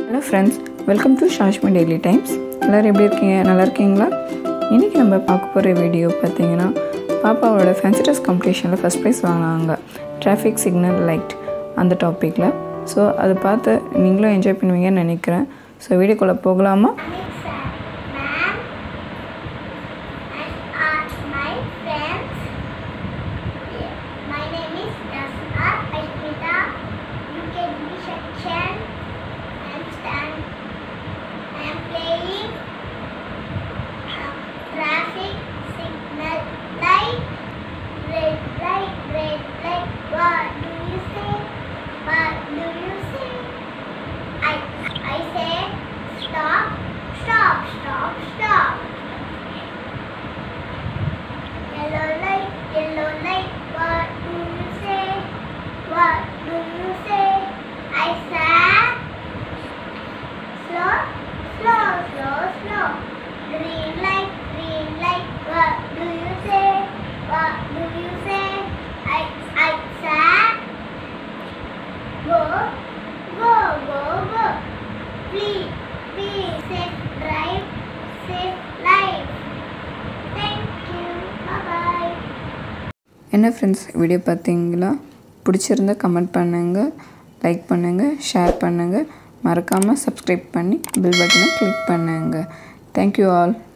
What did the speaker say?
Hello friends, welcome to Shashma Daily Times. எல்லாரும் எப்படி இருக்கீங்க? நல்லா இருக்கீங்களா? இன்னைக்கு நம்ம பார்க்க போற வீடியோ பார்த்தீங்கன்னா பாப்பாவோட ஃபேன்சி ட்ரெஸ் காம்படிஷன்ல ஃபர்ஸ்ட் பிரைஸ் வாங்குனாங்க. Traffic Signal Light அந்த டாபிக்ல. சோ அதை பார்த்து நீங்களும் என்ஜாய் பண்ணுவீங்கன்னு நினைக்கிறேன். சோ வீடியோக்குள்ள போகலாமா? Traffic signal light, red light, what do you say? What do you say? I say stop, stop, stop, stop. Yellow light, what do you say? What do you say? I say slow, slow, slow, slow. Green light, what do you say? What do you say? I say go, go, go, go. Please, please, safe drive, safe life. Thank you. Bye-bye. என்ன friends video பார்த்தீங்களா? பிடிச்சிருந்தா comment பண்ணுங்க, like பண்ணுங்க, share பண்ணுங்க, மறக்காம Subscribe பண்ணி bell பட்டனை click பண்ணுங்க. Thank you all.